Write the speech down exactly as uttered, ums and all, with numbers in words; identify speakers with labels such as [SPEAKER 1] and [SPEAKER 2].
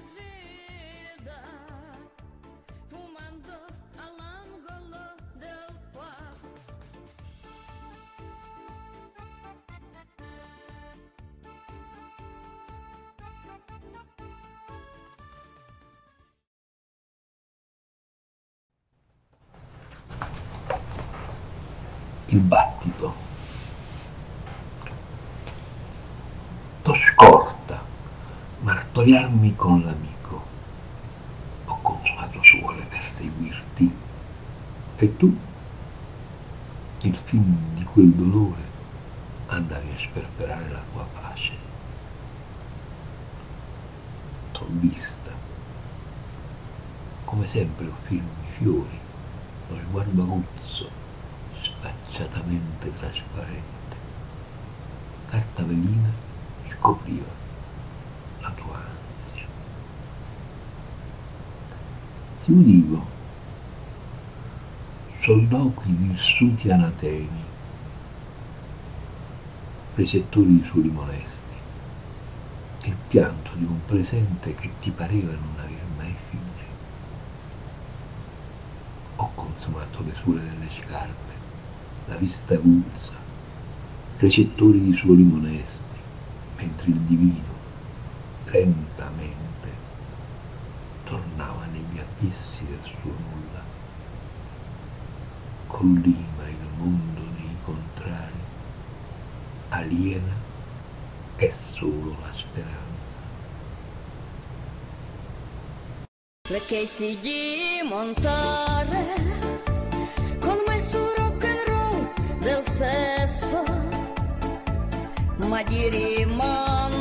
[SPEAKER 1] Gilda, fumando all'angolo del pub.
[SPEAKER 2] Il battito. T'ho scorta, martoriarmi con l'amico. Ho consumato suole per seguirti. E tu, il film di quel dolore, andavi a sperperare la tua pace. T'ho vista, come sempre offrirmi fiori, lo sguardo aguzzo, sfacciatamente trasparente. Carta velina scopriva la tua ansia. Ti udivo, soldocchi vissuti anatemi, recettori di suoli molesti, il pianto di un presente che ti pareva non aver mai fine. Ho consumato le suole delle scarpe, la vista aguzza, recettori di suoli molesti, mentre il divino, lentamente, tornava negli abissi del suo nulla. Collima il mondo dei contrari, aliena è solo la speranza.
[SPEAKER 1] Le Casey di montare con me su rock and roll del sesso, ma di rimandare